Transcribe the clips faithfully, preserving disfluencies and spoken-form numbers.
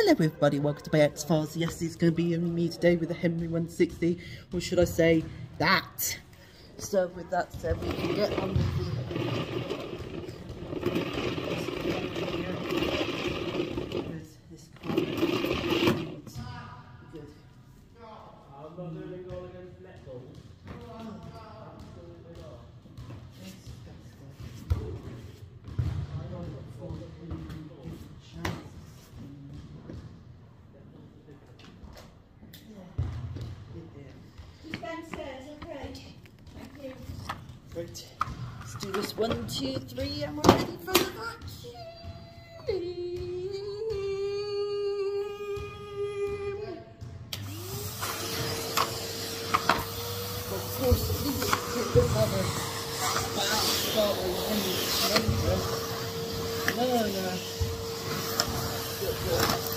Hello everybody, welcome to my X-Files. Yes, it's going to be only me today with the Henry one sixty, or should I say that. So with that said, we can get on with the... This car needs good. I'm not doing a goal against netball. Absolutely not. Right, let's do this one, two, three, and we're ready for the vacuum. Of course, at least get this other spout start with Henry. No, no. Good, good.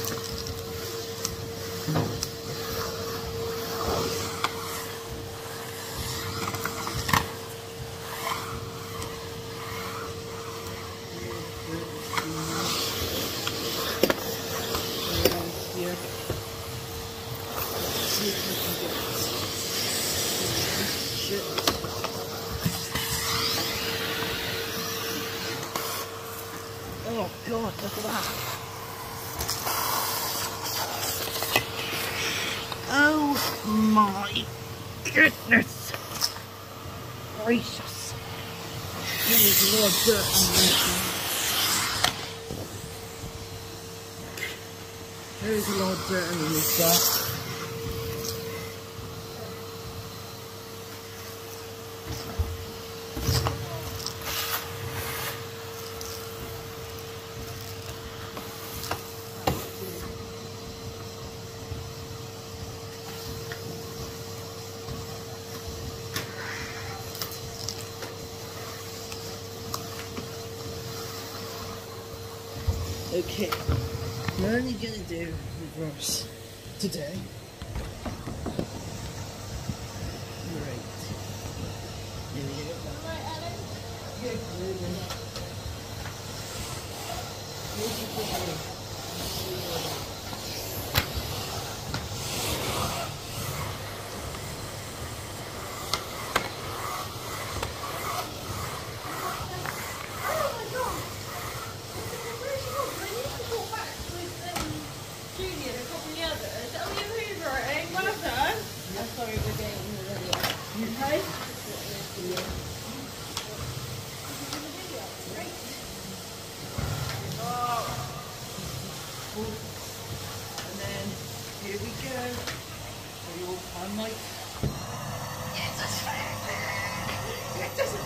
Oh God, look at that. Oh my goodness gracious. There is a lot of dirt underneath there. There is a lot of dirt underneath that. Okay, we're only going to do reverse today. Right. Here we go. Alright, Alan. Good. Here's your picture. Okay. And then here we go. So you'll find my yes, that's right. It doesn't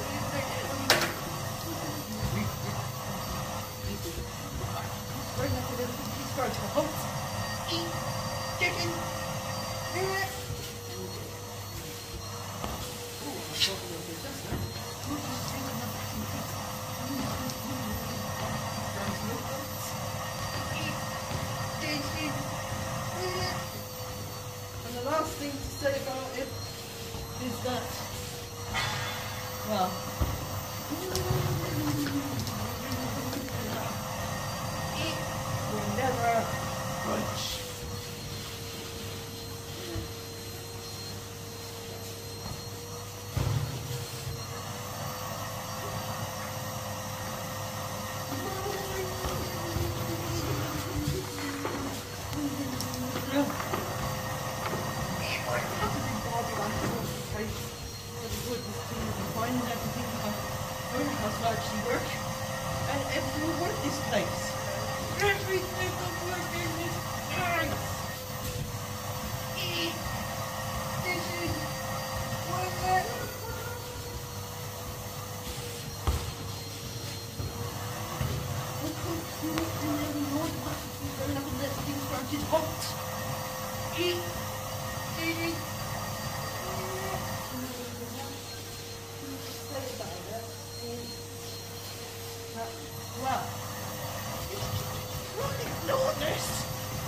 bring up a little bit. He's going to halt. Eat chicken. Yeah. And the last thing to say about it is that, well, it will never budge. Finding everything how to actually work, and everything will work this place. Everything will work in this place. This is what that. It's hot. Eat. Eat. Well, ignore this.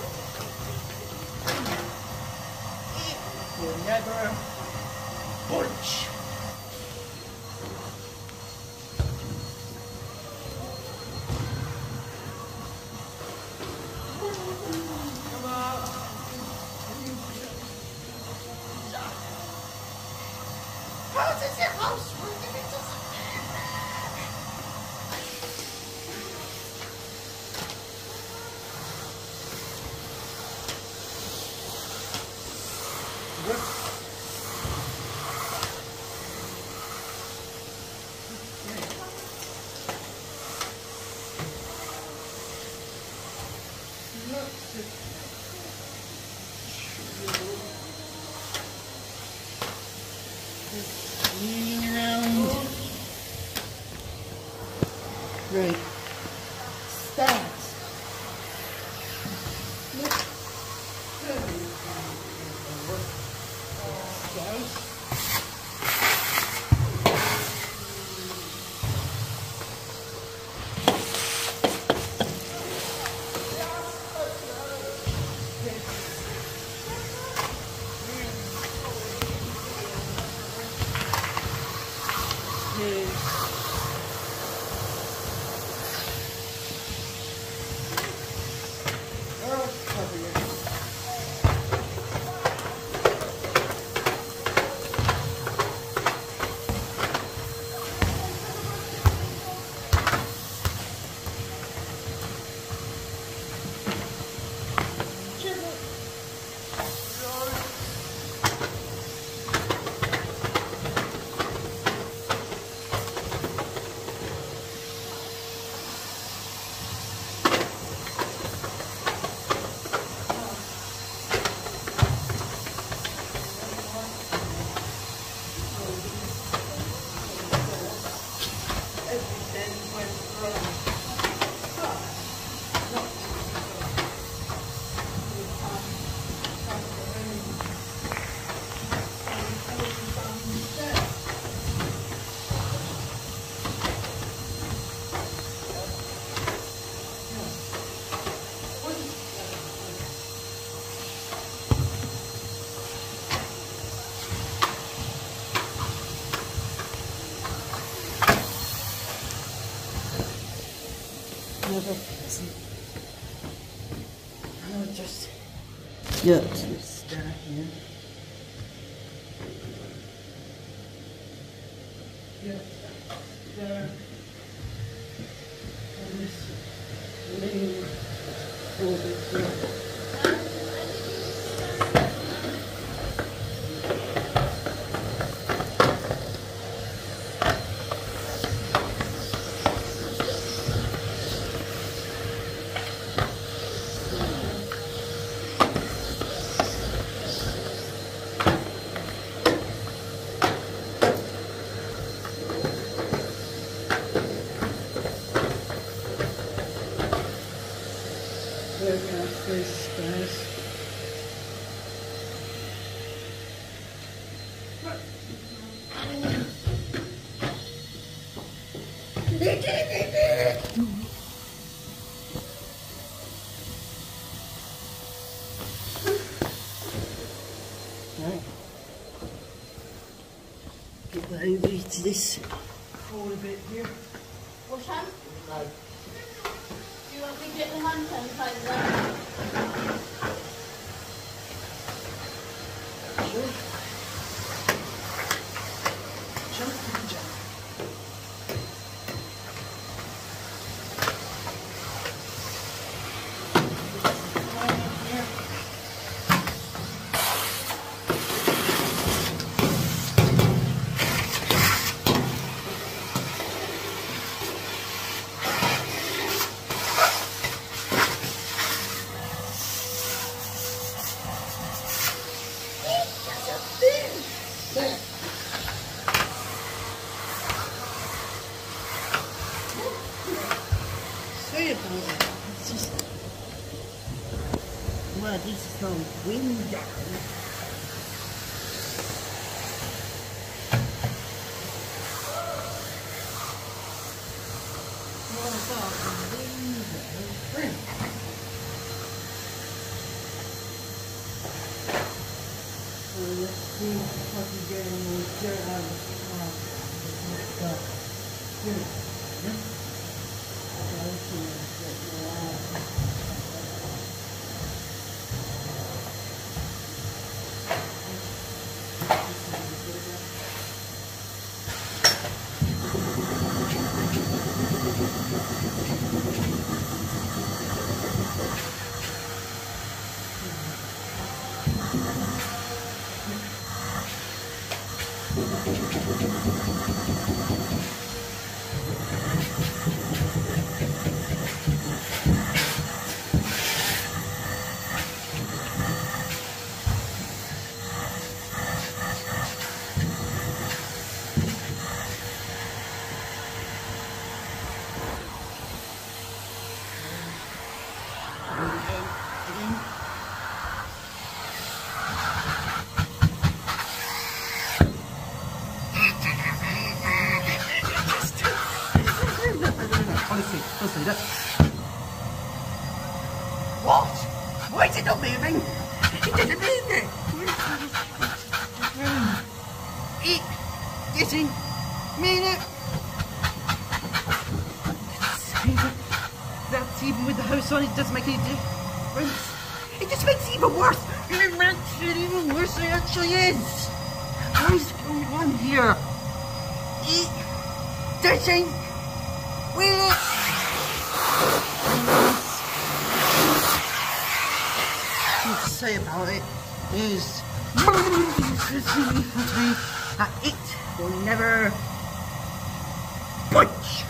It will never budge. Swinging around. Right. Start. I'll just get to the start here. Yeah, there. And this lean over here. This guys. Right. Get that over to this corner bit here. Wash hand? No. Do you want me to get the hand sanitizer? Sure. Jump and jump. Sorry about it. It's just, well, this is no wind down. Well, it's all wind down. So let's see if I can get any more dirt out of the car. Good. Yeah. Thank you. Don't say that. What? Why is it not moving? It didn't move it. It didn't move it. That's even with the house on, it doesn't make any difference. It just makes it even worse. It makes it even worse than it actually is. What is going on here? It doesn't work. What to say about it is that it will never budge.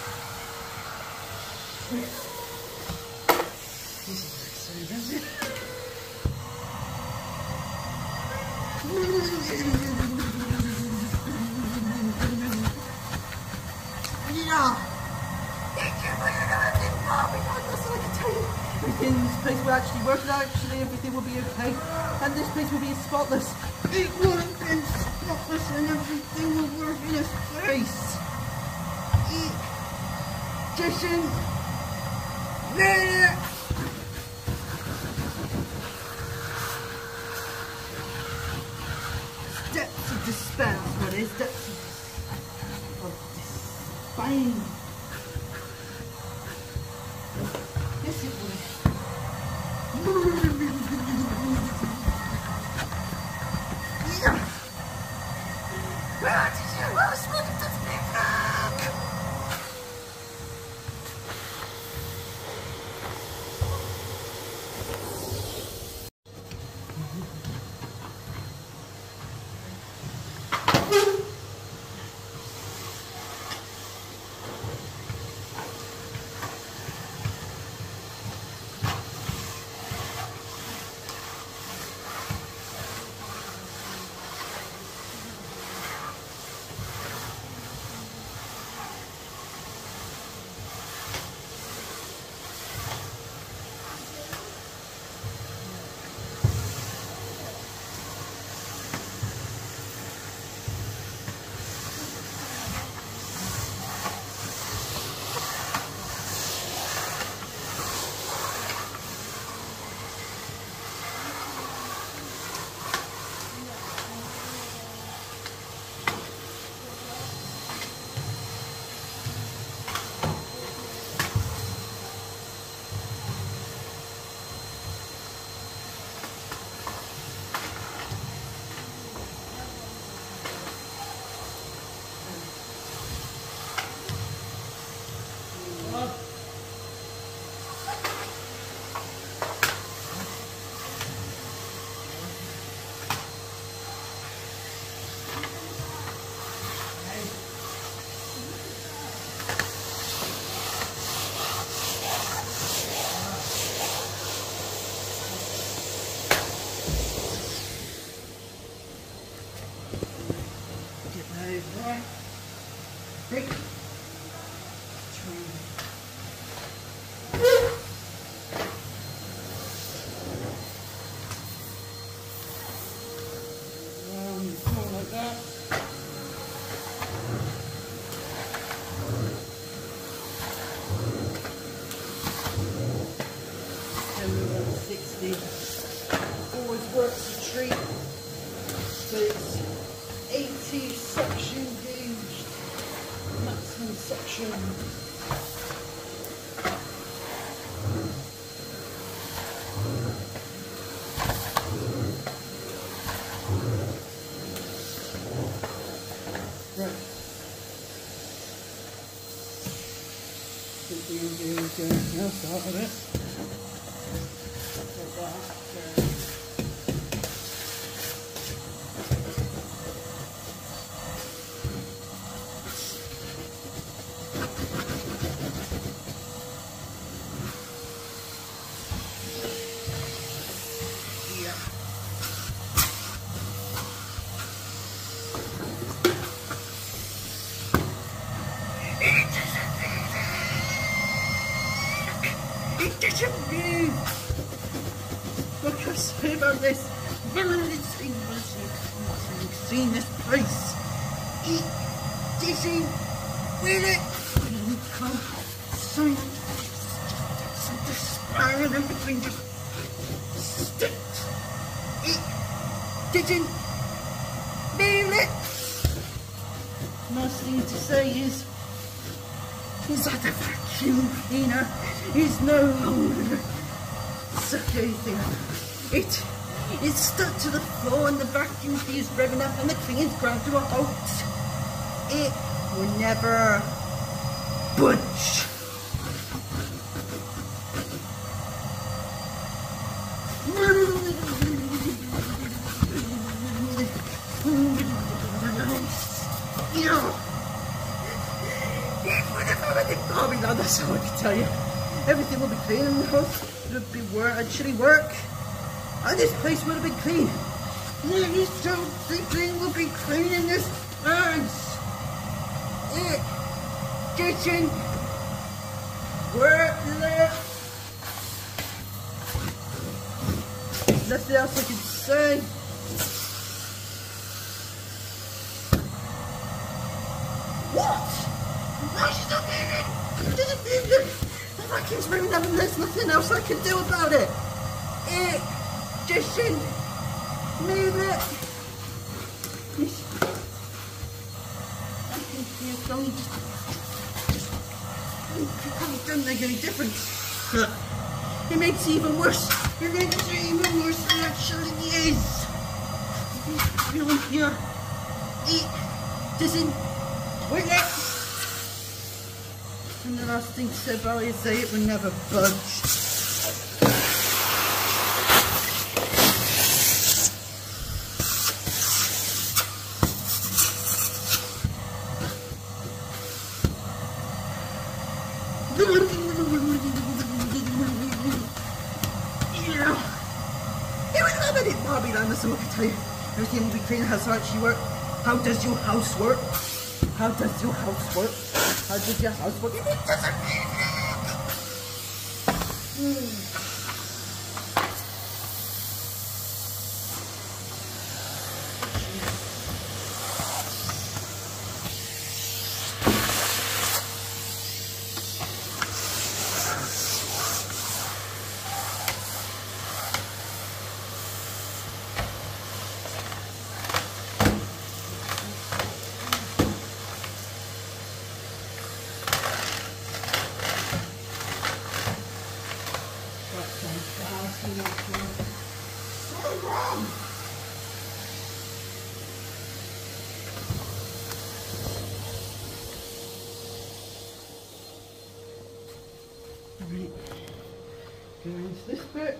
Everything in this place will actually work out, actually everything will be okay, and this place will be spotless. It will be spotless and everything will work in its place. It doesn't matter. Depths of despair, that's what it is, depths of despair. Yes, it will. Yeah. Where did you lose me? That's me back. Right. Break. Um, something like that. Henry one sixty always works a treat, but it's eighty suction gauge, maximum suction. Right. Think we'll do anything else out of it. Like that. Okay. It doesn't move! Look, I've said about this. Villainous English, you've seen this place. It doesn't will it. Come sign of some despair and everything just sticks. It didn't feel it. Last thing to say is, is that the vacuum cleaner is no longer suffocating. It is stuck to the floor and the vacuum is revving up and the thing is ground to a halt. It will never budge. Oh, that's all I can tell you. Everything will be clean and the house would be work, actually work. And this place would have been clean. This thing will be clean in this place. It didn't work there. Nothing else I can say. What? Why is it not moving? It doesn't move. The vacuum's moving up and there's nothing else I can do about it. It doesn't move it. I think it's going to it doesn't make any difference. It makes it even worse. It makes it even worse than it actually is. You know, here, it doesn't work. And the last thing to say about it is that it will never budge. So I can tell you, everything will be clean. How does it actually work? How does your house work? How does your house work? How does your house work? It doesn't mm. Right, go into this bit.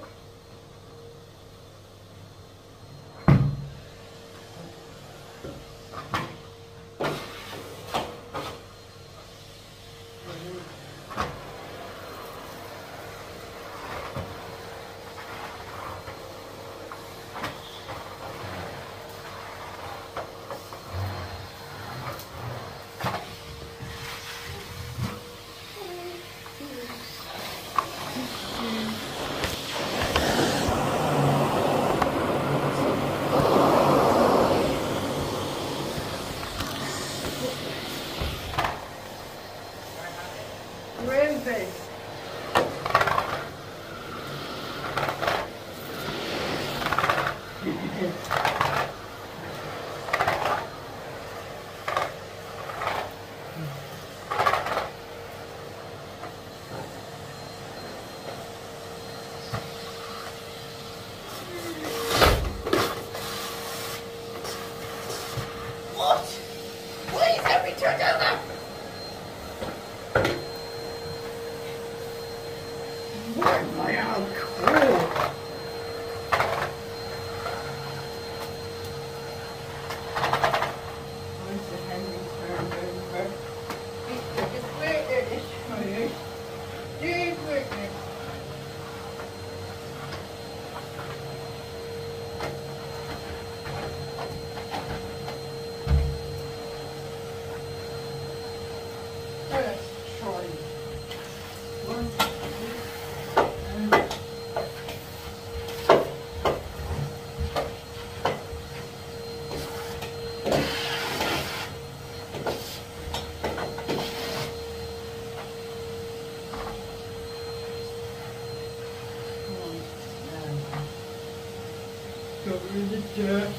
cover the dirt.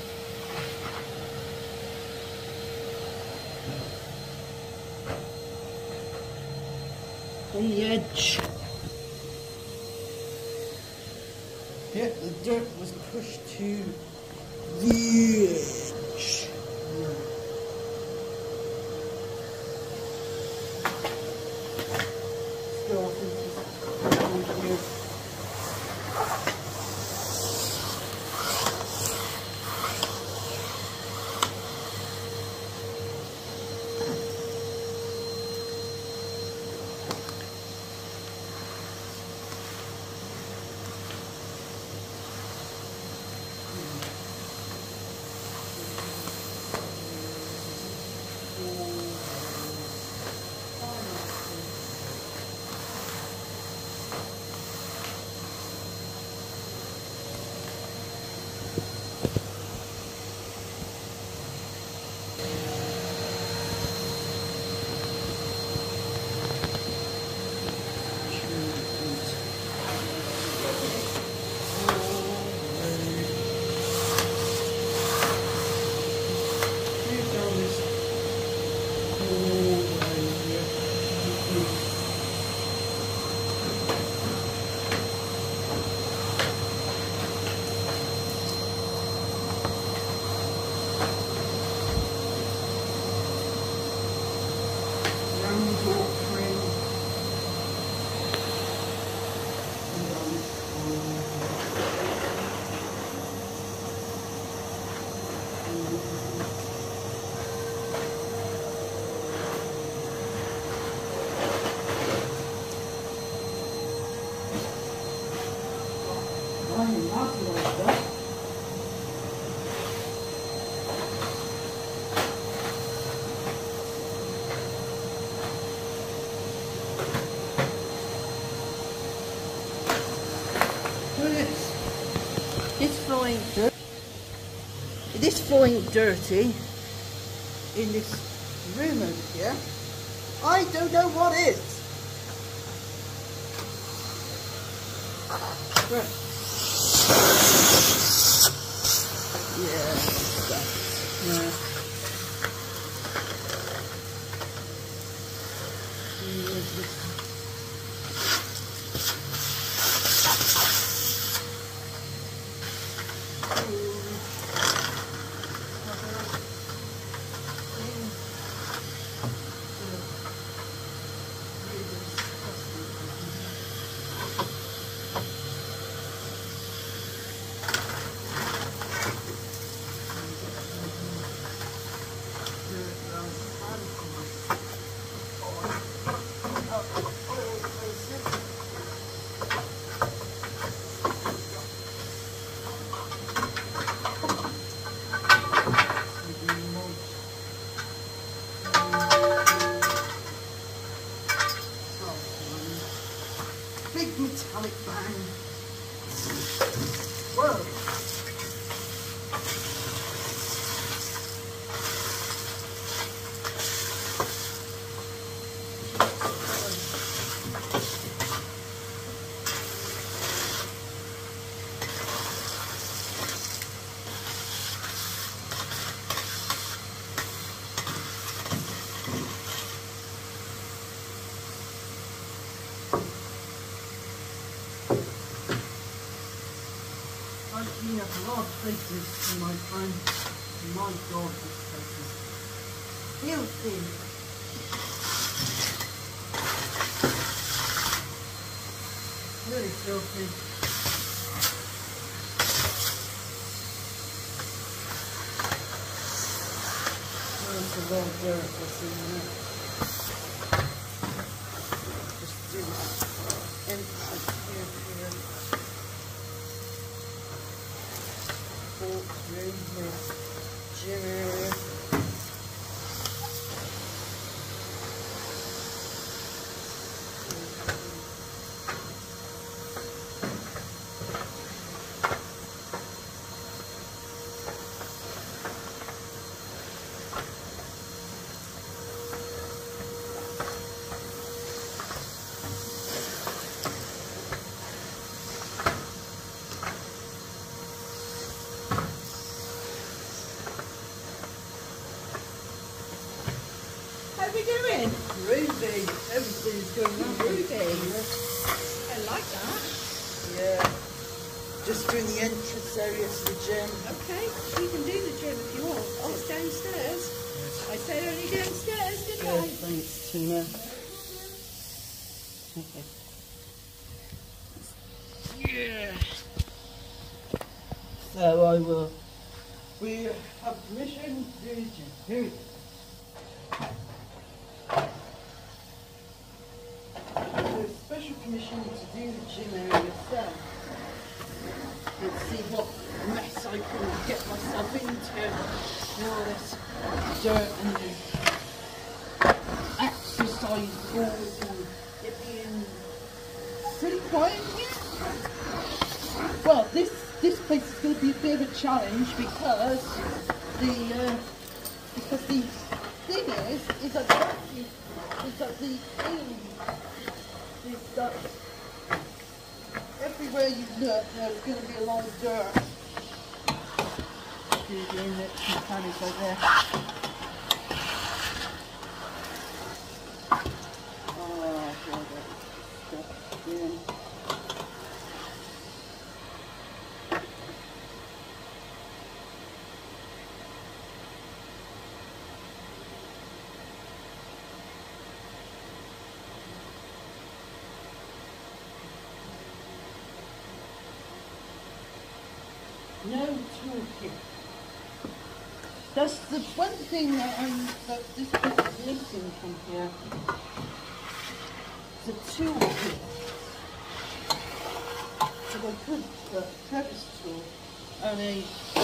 On the edge. Yep, the dirt was pushed to the edge. Let's go off into here. It's flowing dirt. It is flowing dirty in this room over here. I don't know what is. Right. Yeah, that's yeah. Where's this? Big metallic bang. Whoa. I've cleaned up a lot of places in my time. My God, this place is filthy. Really filthy. There's a lot of dirt that's in there. Just do this empty here, here. Room here, gym area. like that. Yeah. Just doing the entrance area to the gym. Okay, you can do the gym if you want. Oh, it's downstairs. I said only downstairs, didn't Yeah, I? thanks, Tina. Okay. Yeah. So I will. We have permission to do the gym. Here we go. There's special permission to do the gym area yourself. Let's see what mess I can get myself into. All this dirt and the exercise balls and it being pretty quiet here. Well, this this place is going to be a bit of a challenge because the uh, because the thing is is that the, is that the thing is that everywhere you look there's going to be a lot of dirt. See the mechanics right there. Oh god, that's in. No talking. That's the one thing that I'm that this book is missing from here. The toolkit. So I put the crevice tool and a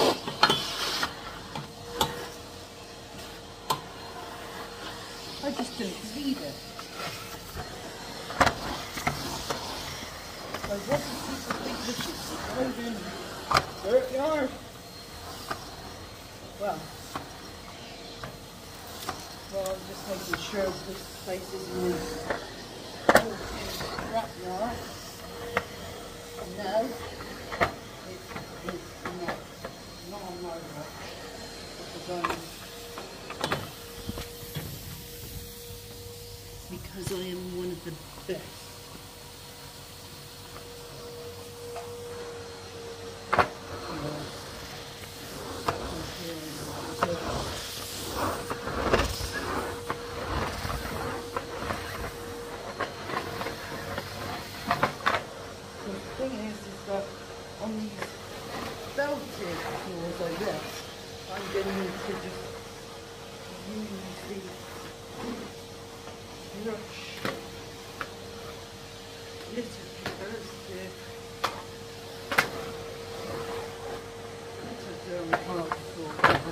I just don't need it. So what is this big vicious over dirt yard? Well, well, I'm just making sure this place isn't a scrap yard. No, it is not. Not on my rock. Because I'm, because I am one of the best. On these belted floors like this, I'm going to need to just use the brush litter pickers to litter down the hard floor.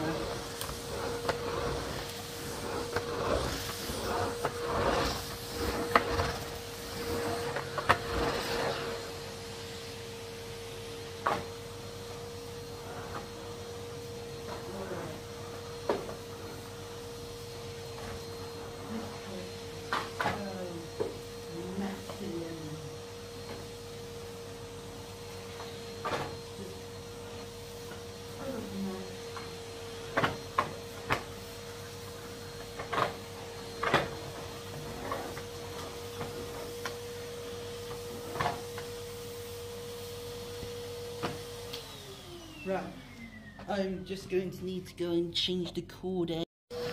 Right, I'm just going to need to go and change the cord out.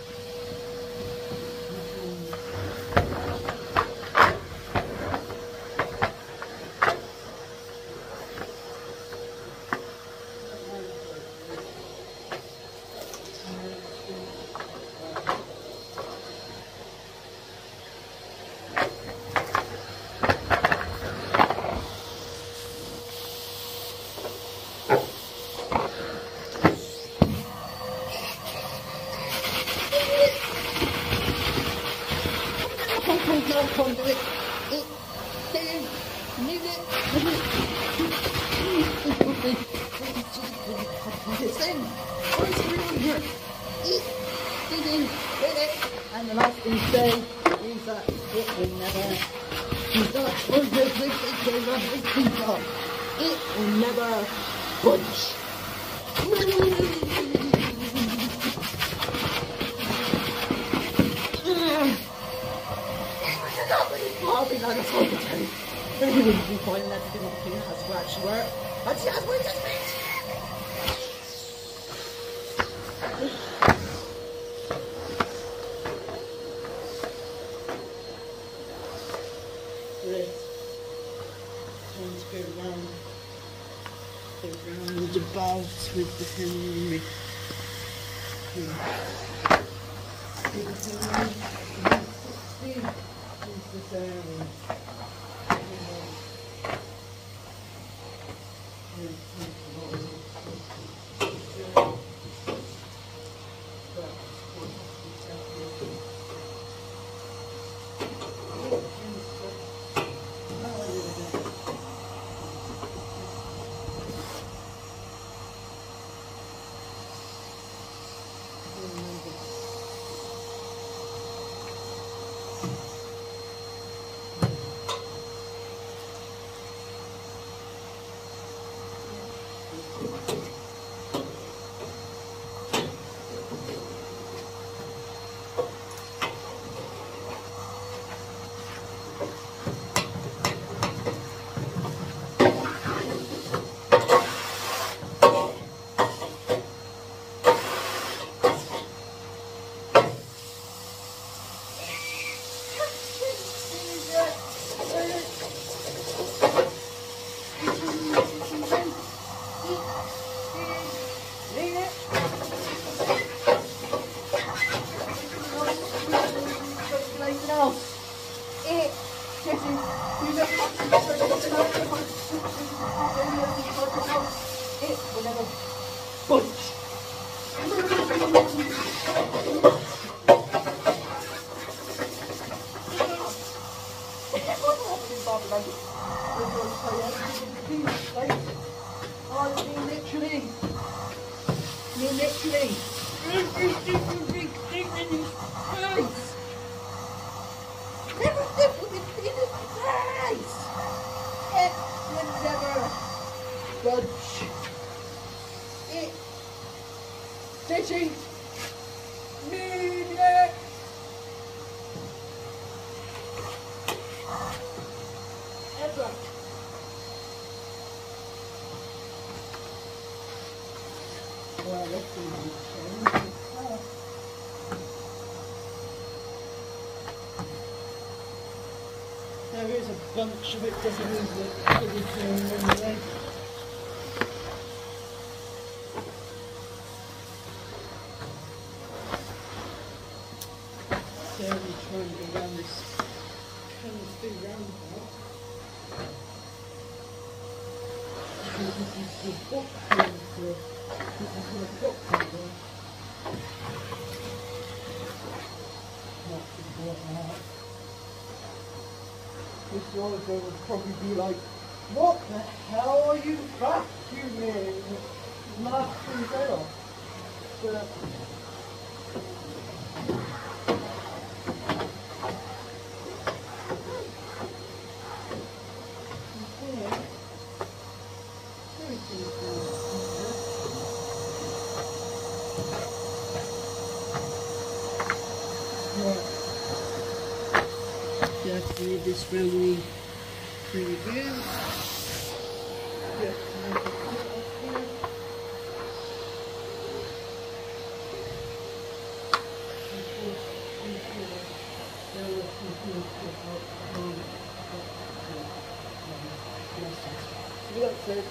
I can't do it. It, there, move it, move it. It's in. What is going on here? Eat, dig in, get it. And the last thing to say is that it will never, is that for the big picture of this people, it will never budge. I'll be like a secretary. But he wouldn't be finding everything up here has to actually work. And she has worked this bitch! Right. Time to go round. Go round about with the Henry. sixty is the sound. There is a bunch of it, doesn't mean that it is doing anyway. So we try and go around this canopy roundabout. This is the box here, this is the box here. Not important out. This driver would probably be like, what the hell are you vacuuming? Laugh his head off. But definitely this really pretty good. Just make it fit up here. So that's it.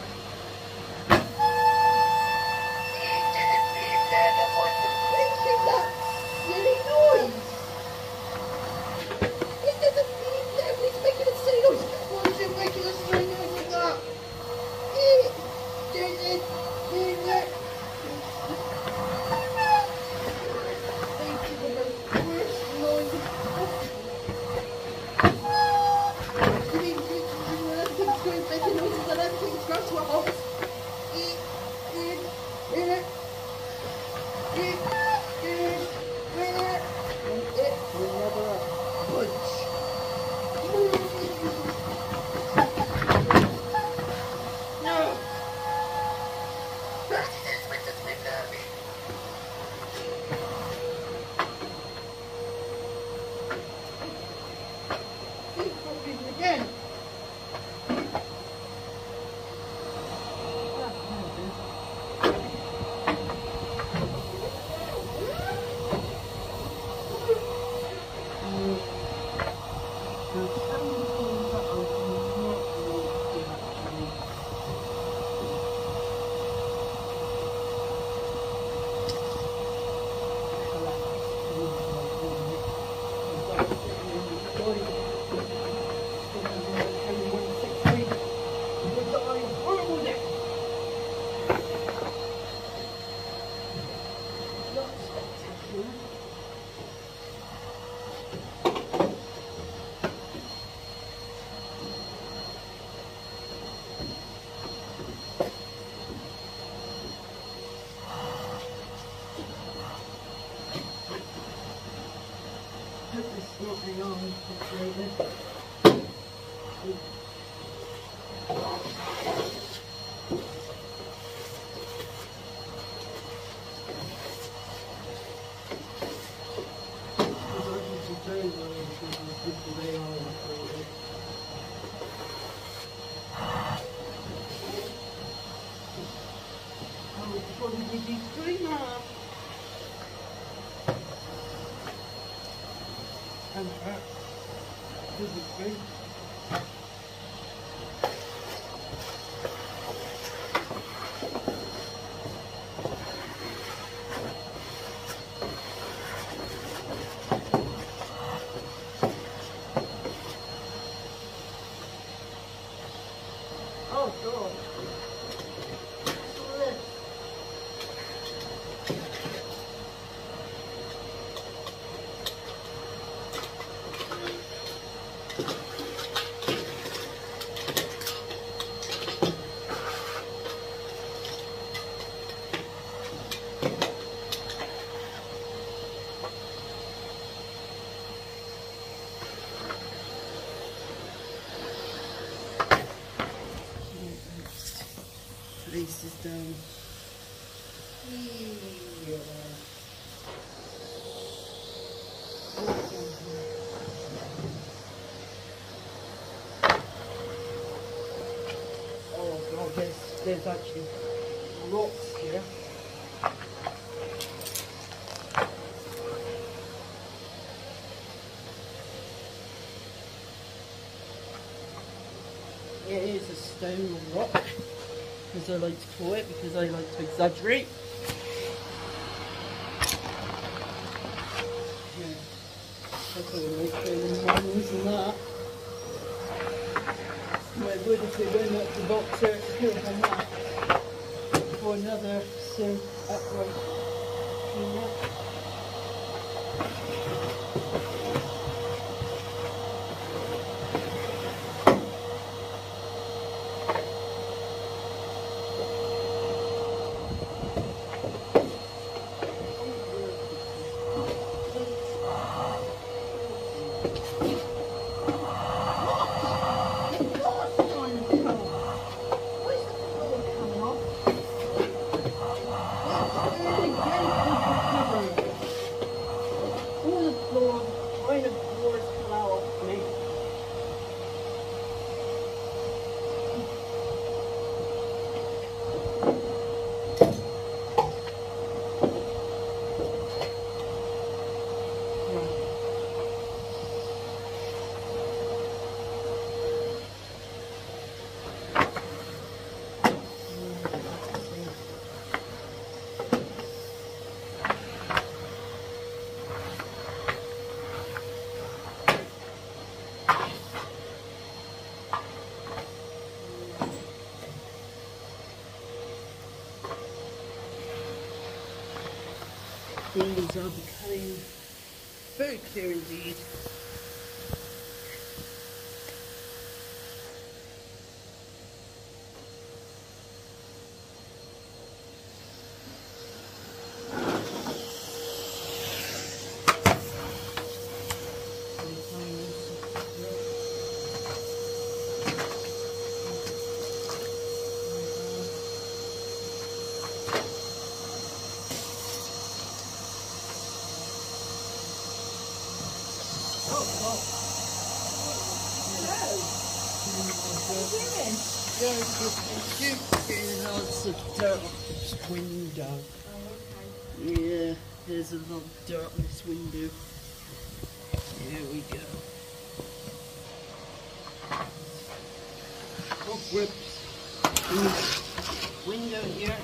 And that is great. Oh God. Place is down here. Oh God, there's, there's actually rocks here. It is a stone rock, as I like to call it, because I like to exaggerate. Yeah, that's all right, trailing ones and that. Well, it would if they went up the box there to put on that for another so upright cleaner. Things are becoming very clear indeed. Getting lots of dirt off this window. Oh, okay. Yeah, there's a lot of dirt on this window. Here we go. Oh, whoops. Window here.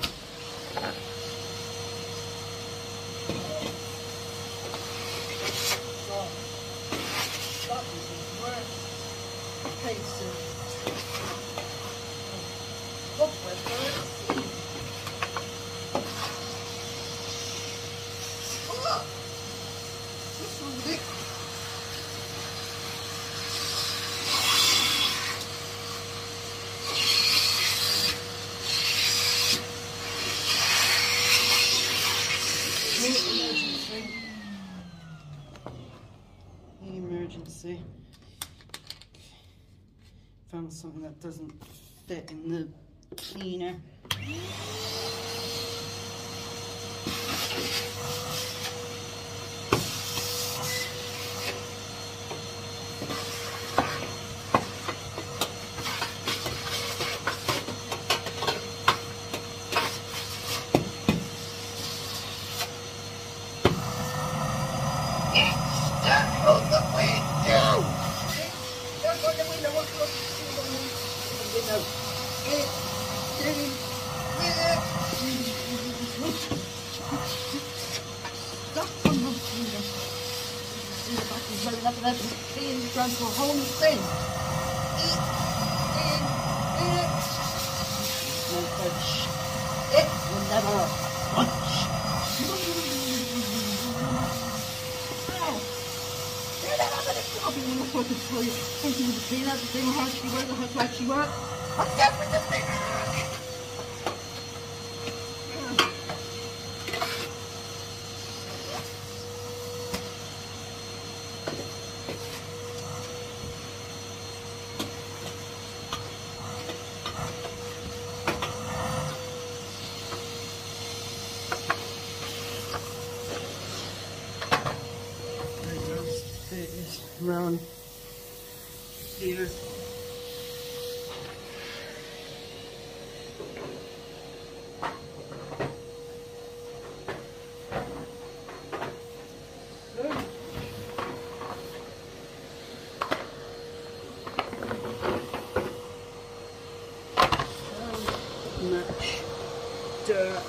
So, that was the worst case of cobweb I've ever seen. Oh, look! This one's it. found something that doesn't fit in the cleaner. Run for a whole new thing. No budge. It will never budge. You're not having a job. You know what to tell you. Something with the cleaner, the thing how she works, how to actually work. I'm dead with this thing. Around here. Much dirt.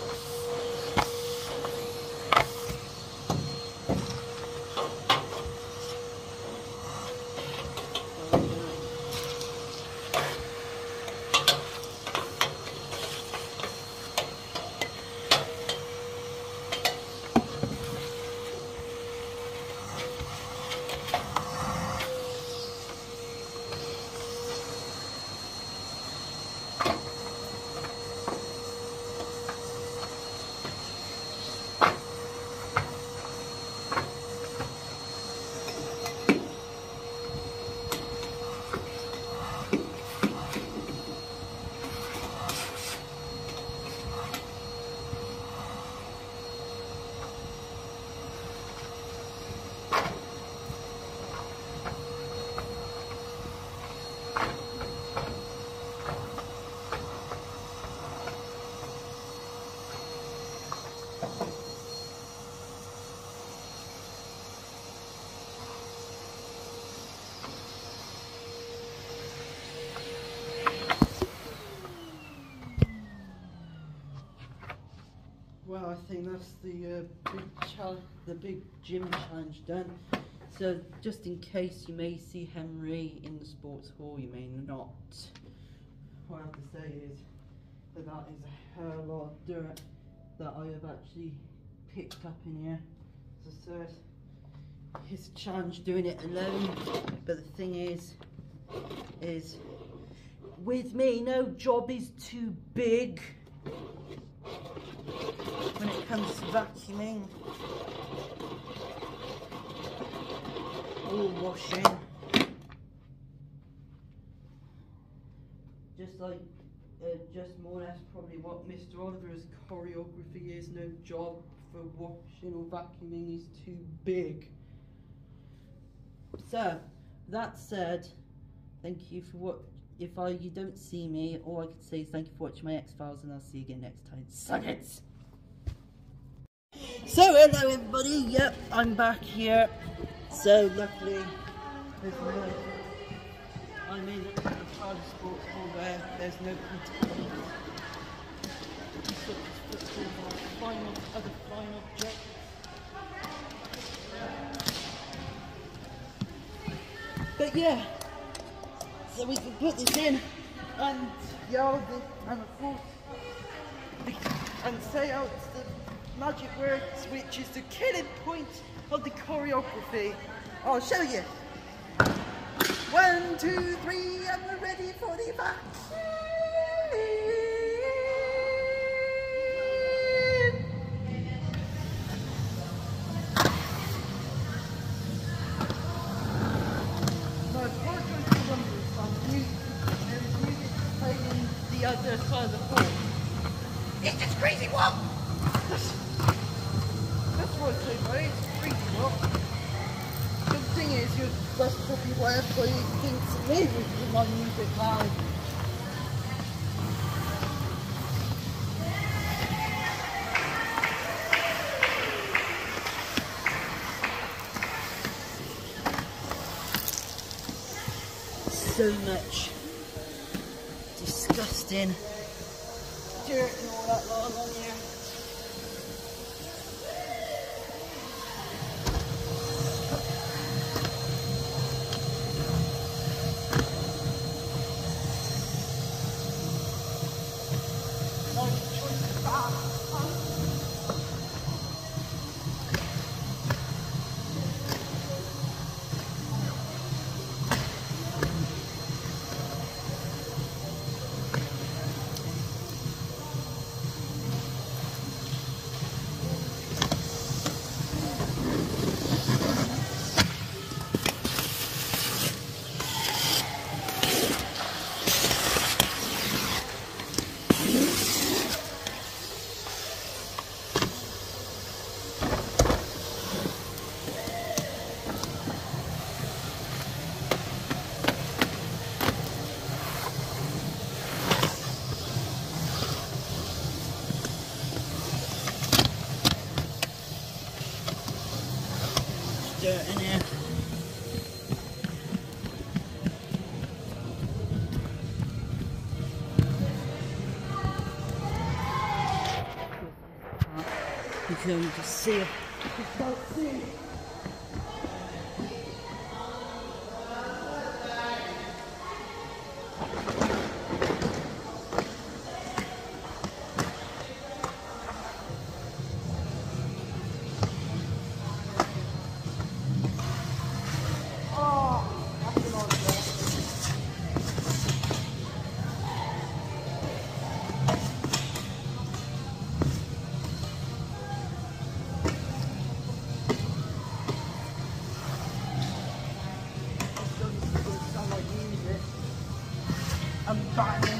Well, I think that's the uh, big challenge, the big gym challenge done. So, just in case you may see Henry in the sports hall, you may not. What I have to say is that that is a hell of a lot of dirt that I have actually picked up in here. As I said, it's a challenge doing it alone. But the thing is, is with me, no job is too big. When it comes to vacuuming or washing, just like uh, just more or less probably what Mister Oliver's choreography is. No job for washing or vacuuming is too big. So that said, thank you for what. If I you don't see me, all I can say is thank you for watching my X-Files, and I'll see you again next time. Suck it! So hello everybody, yep, I'm back here. So luckily, there's no, I'm in a part of sports hall where there's no contact. So just put my final, other fine object. But yeah, so we can put this in and yell the, and of course, and say out the magic words, which is the killing point of the choreography. I'll show you. One, two, three, and we're ready for the vaccine. My apologies for one of this, the other side of the floor. It's just crazy walk! That's what it's doing, right? It's crazy walk. The thing is, you're that's probably why everybody thinks me with my music loud. So much disgusting dirt and all that lot on here. Nice choice of bath. Dirt in here. You can just see it. You can't see. I'm banging.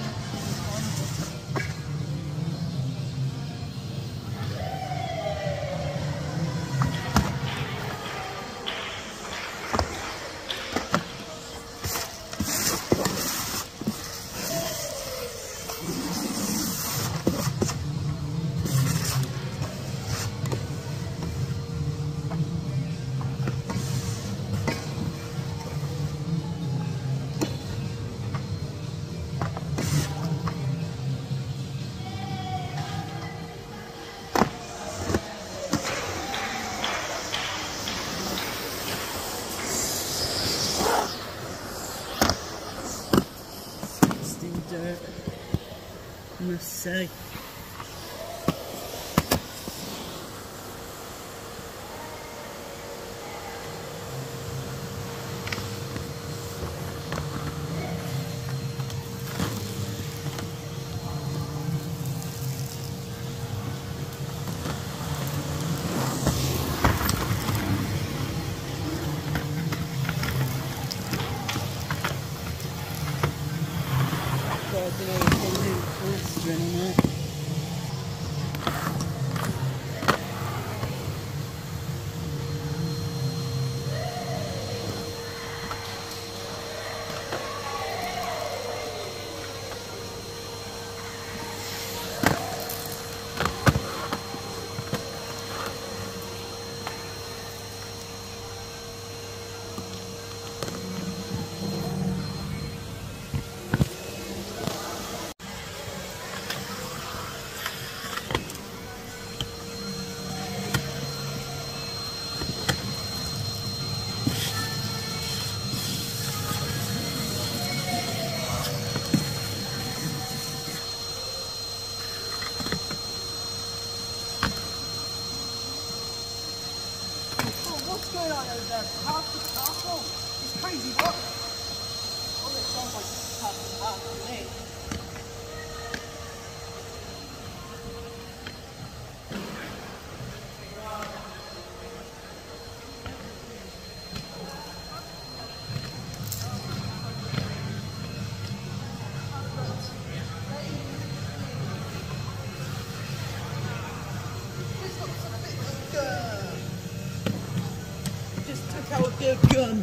Dirt, I must say. What's going on over there? Half the castle? It's crazy, what? Well, it sounds like half the half to me. Let the gun.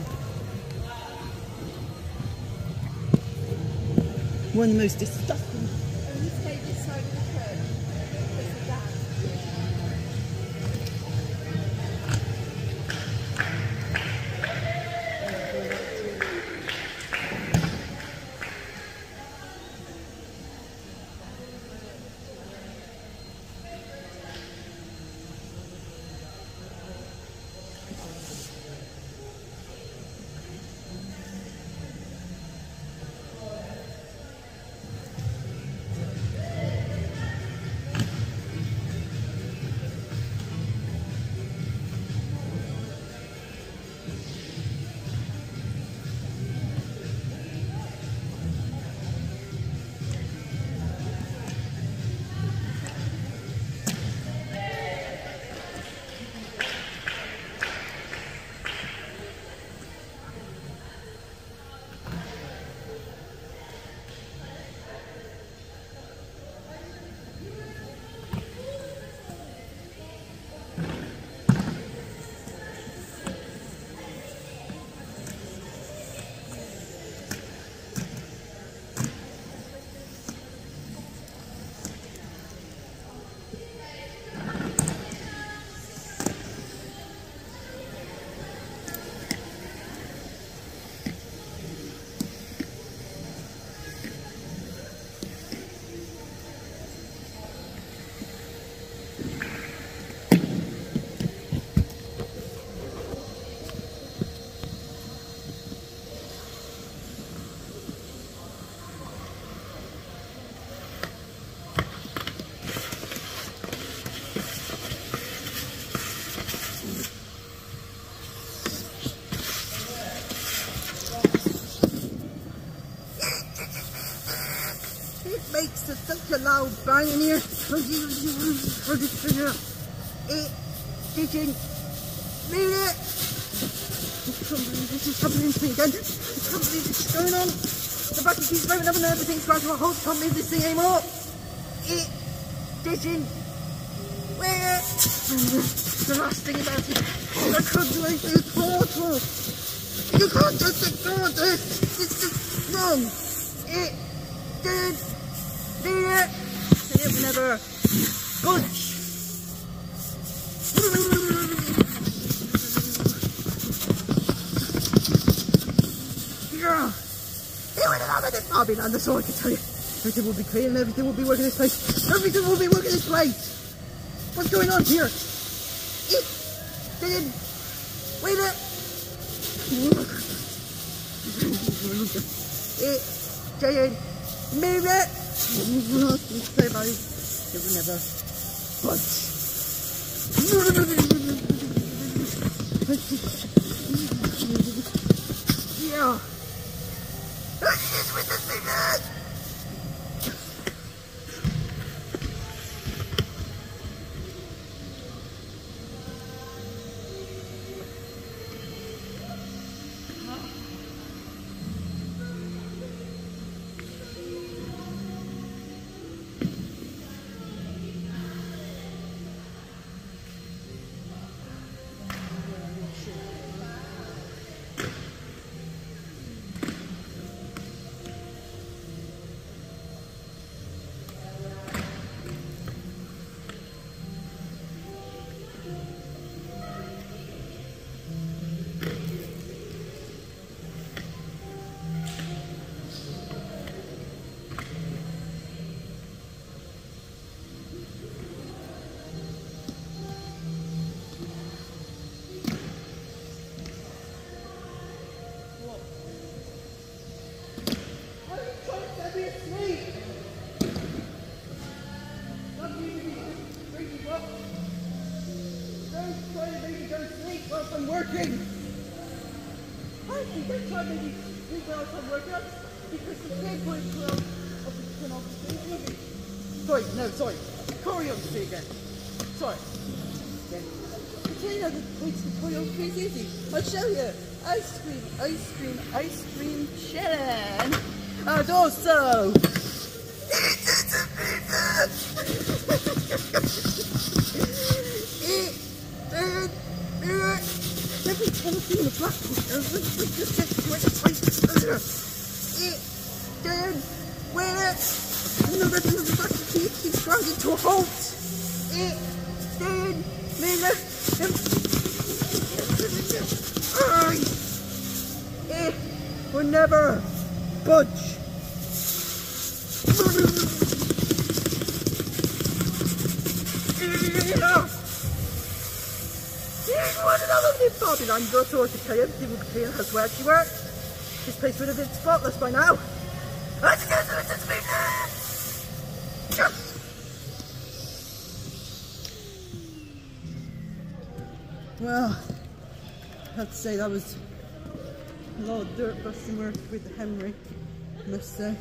One of the most disgusting. And you stay this side of the curve. Because of that. Makes such a loud bang in here. It didn't mean it. I can't believe this is happening to me again. I can't believe this is going on. The battery keeps blowing up and everything's going to a halt. I can't move this thing anymore. It didn't wear it. The last thing about it, I can't do anything at all. You can't just ignore this. It's just wrong. It did. Did it? And it will never budge. Yeah. It would have it. I'll be on the sword, I can tell you. Everything will be clean and everything will be working this place. Everything will be working this place. What's going on here? It didn't. Wait a It didn't move it. Say about it. It will never budge. Yeah. It's with the fingers. I'm working. I think I'm trying to make sleep while I'm working because the big boy will of the turn off the movie. Sorry, no, sorry. Choreography again. Sorry. Again. I tell you how the choreography is easy. I'll show you. Ice cream, ice cream, ice cream challenge. And also it didn't do it. The really talking in the black. Let's just get to it. It, then, when it, another thing of the back of the teeth keeps grinding to a halt. It, then, Miller, it will never budge. I'm going to tell you everything will be clear as where she worked. This place would have been spotless by now. Well, I have to say that was a lot of dirt busting work with the Henry, I must say.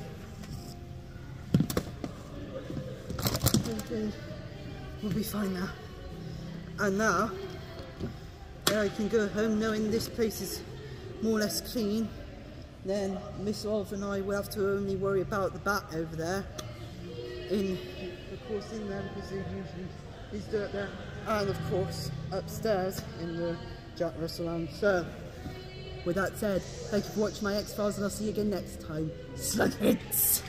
We'll be fine now. And now, I can go home knowing this place is more or less clean. Then Miss Oliver and I will have to only worry about the bat over there. In, of course, in there because there usually is dirt there. And of course, upstairs in the Jack Russell Lounge. So, with that said, thank you for watching my X-Files and I'll see you again next time. Slugheads!